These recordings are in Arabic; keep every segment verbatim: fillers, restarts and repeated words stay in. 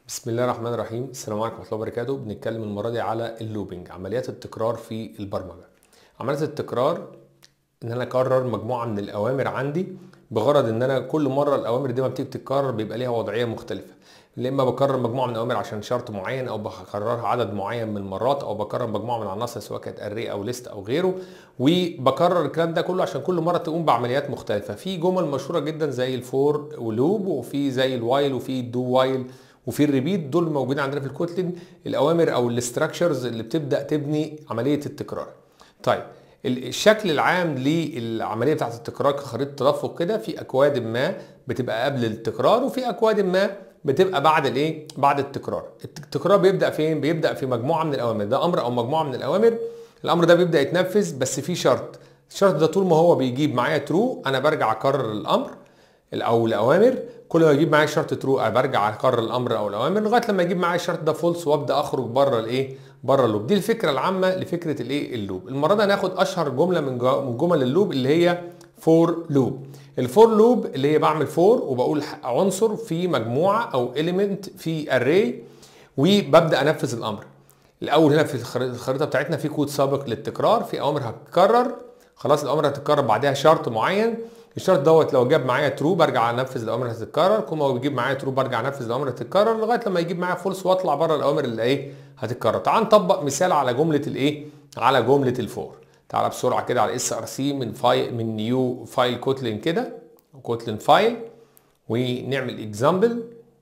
بسم الله الرحمن الرحيم. السلام عليكم ورحمه الله وبركاته. بنتكلم المره دي على اللوبينج، عمليات التكرار في البرمجه. عمليات التكرار ان انا اكرر مجموعه من الاوامر عندي بغرض ان انا كل مره الاوامر دي ما بتيجي تتكرر بيبقى ليها وضعيه مختلفه. يا اما بكرر مجموعه من الاوامر عشان شرط معين، او بكررها عدد معين من المرات، او بكرر مجموعه من العناصر سواء كانت اري او ليست او غيره، وبكرر الكلام ده كله عشان كل مره تقوم بعمليات مختلفه. في جمل مشهوره جدا زي الفور ولوب، وفي زي الوايل، وفي الدو وايل، وفي الريبيت. دول موجودين عندنا في الكوتلين، الاوامر او الاستراكشرز اللي بتبدا تبني عمليه التكرار. طيب الشكل العام للعمليه بتاعت التكرار كخريطه تدفق كده، في اكواد ما بتبقى قبل التكرار، وفي اكواد ما بتبقى بعد الايه؟ بعد التكرار. التكرار بيبدا فين؟ بيبدا في مجموعه من الاوامر، ده امر او مجموعه من الاوامر. الامر ده بيبدا يتنفذ بس في شرط. الشرط ده طول ما هو بيجيب معايا ترو انا برجع اكرر الامر او الاوامر. كل ما يجيب معايا شرط ترو برجع اكرر الامر او الاوامر لغايه لما يجيب معايا الشرط ده فولس وابدا اخرج بره الايه؟ بره اللوب. دي الفكره العامه لفكره الايه؟ اللوب. المره دي هناخد اشهر جمله من من جمل اللوب اللي هي فور لوب. الفور لوب اللي هي بعمل فور وبقول عنصر في مجموعه او اليمنت في اري وببدا انفذ الامر. الاول هنا في الخريطه بتاعتنا في كود سابق للتكرار، في اوامر هتتكرر. خلاص الامر هتتكرر بعدها شرط معين، الشرط دوت لو جاب معايا ترو برجع انفذ الاوامر هتتكرر، كل ما بيجيب معايا ترو برجع انفذ الاوامر هتتكرر لغايه لما يجيب معايا فولس واطلع بره الاوامر اللي ايه؟ هتتكرر. تعال نطبق مثال على جمله الايه؟ على جمله الفور. تعال بسرعه كده على اس ار سي من فايل من نيو فايل كوتلين كده، كوتلين فايل، ونعمل اكزامبل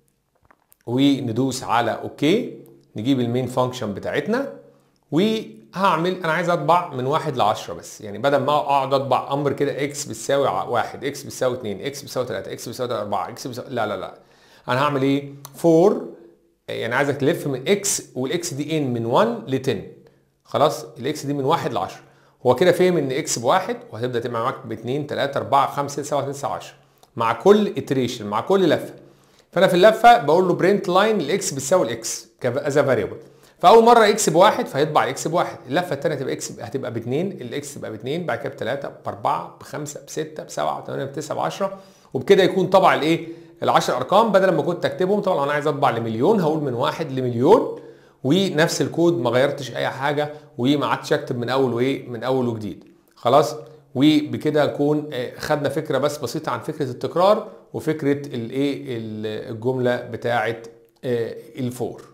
وندوس على اوكي. نجيب المين فانكشن بتاعتنا وهعمل انا عايز اطبع من واحد لعشرة بس، يعني بدل ما اقعد اطبع امر كده اكس بتساوي واحد، اكس بتساوي اتنين، اكس بتساوي تلاتة، اكس بتساوي اربعة، اكس بتساوي لا لا لا انا هعمل ايه؟ فور، يعني عايزك تلف من اكس، والاكس دي ان من واحد ل عشرة. خلاص الاكس دي من واحد ل عشرة. هو كده فهم ان اكس بواحد، وهتبدا تبقى معاك ب اتنين تلاتة اربعة خمسة ستة سبعة تسعة عشرة مع كل اتريشن، مع كل لفه. فانا في اللفه بقول له برنت لاين الاكس بتساوي الاكس از فاريبل. فاول مره اكس بواحد فهيطبع اكس بواحد، اللفه الثانيه تبقى اكس هتبقى باثنين، الاكس تبقى باثنين، بعد كده بثلاثه، باربعه، بخمسه، بسته، بسبعه، بثمانيه، بتسعه، بعشره، وبكده يكون طبع الايه؟ العشر ارقام بدل ما كنت اكتبهم. طبعا انا عايز اطبع لمليون هقول من واحد لمليون، ونفس الكود ما غيرتش اي حاجه وما عدتش اكتب من اول وايه؟ من اول وجديد. خلاص وبكده نكون خدنا فكره بس بسيطه عن فكره التكرار وفكره الايه؟ الجمله بتاعه الفور.